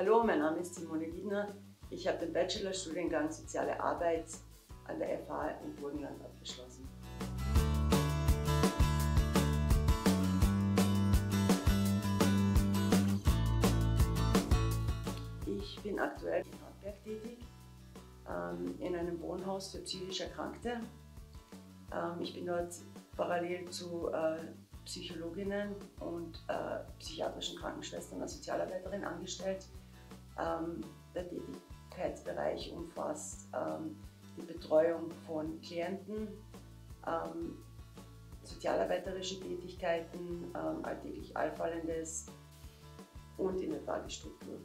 Hallo, mein Name ist Simone Wiedner. Ich habe den Bachelorstudiengang Soziale Arbeit an der FH im Burgenland abgeschlossen. Ich bin aktuell in Hartberg tätig, in einem Wohnhaus für psychisch Erkrankte. Ich bin dort parallel zu Psychologinnen und psychiatrischen Krankenschwestern als Sozialarbeiterin angestellt. Der Tätigkeitsbereich umfasst die Betreuung von Klienten, sozialarbeiterische Tätigkeiten, alltäglich Allfallendes und in der Tagesstruktur.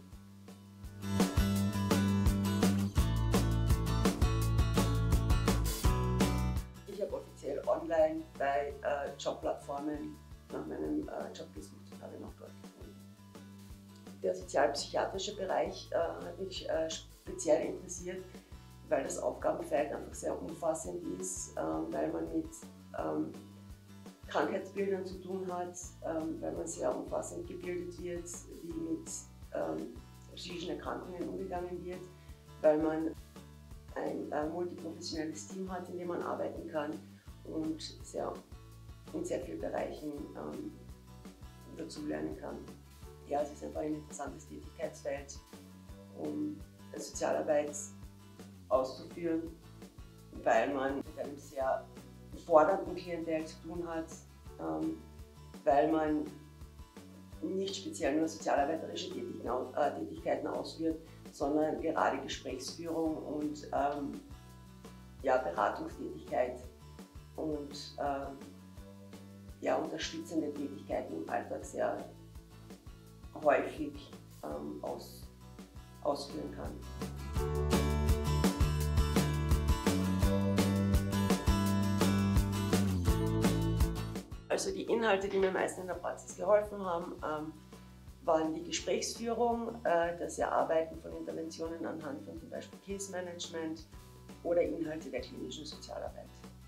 Ich habe offiziell online bei Jobplattformen nach meinem Job gesucht und habe ihn auch dort gefunden. Der sozialpsychiatrische Bereich hat mich speziell interessiert, weil das Aufgabenfeld einfach sehr umfassend ist, weil man mit Krankheitsbildern zu tun hat, weil man sehr umfassend gebildet wird, wie mit psychischen Erkrankungen umgegangen wird, weil man ein multiprofessionelles Team hat, in dem man arbeiten kann und in sehr vielen Bereichen dazulernen kann. Ja, es ist einfach ein interessantes Tätigkeitsfeld, um Sozialarbeit auszuführen, weil man mit einem sehr fordernden Klientel zu tun hat, weil man nicht speziell nur sozialarbeiterische Tätigkeiten ausführt, sondern gerade Gesprächsführung und Beratungstätigkeit und unterstützende Tätigkeiten im Alltag sehr häufig ausführen kann. Also die Inhalte, die mir meistens in der Praxis geholfen haben, waren die Gesprächsführung, das Erarbeiten von Interventionen anhand von zum Beispiel Case Management oder Inhalte der klinischen Sozialarbeit.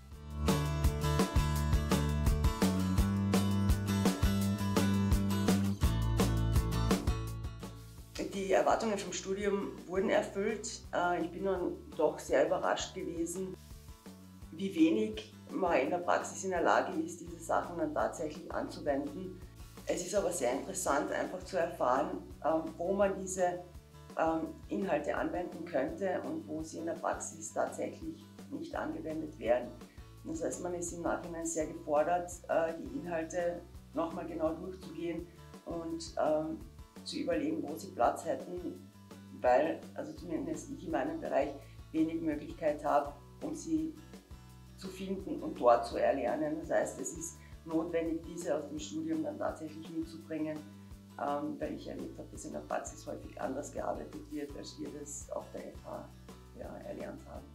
Die Erwartungen vom Studium wurden erfüllt. Ich bin dann doch sehr überrascht gewesen, wie wenig man in der Praxis in der Lage ist, diese Sachen dann tatsächlich anzuwenden. Es ist aber sehr interessant, einfach zu erfahren, wo man diese Inhalte anwenden könnte und wo sie in der Praxis tatsächlich nicht angewendet werden. Das heißt, man ist im Nachhinein sehr gefordert, die Inhalte nochmal genau durchzugehen und zu überlegen, wo sie Platz hätten, weil, also zumindest ich in meinem Bereich, wenig Möglichkeit habe, um sie zu finden und dort zu erlernen. Das heißt, es ist notwendig, diese aus dem Studium dann tatsächlich mitzubringen, weil ich erlebt habe, dass in der Praxis häufig anders gearbeitet wird, als wir das auf der FH erlernt haben.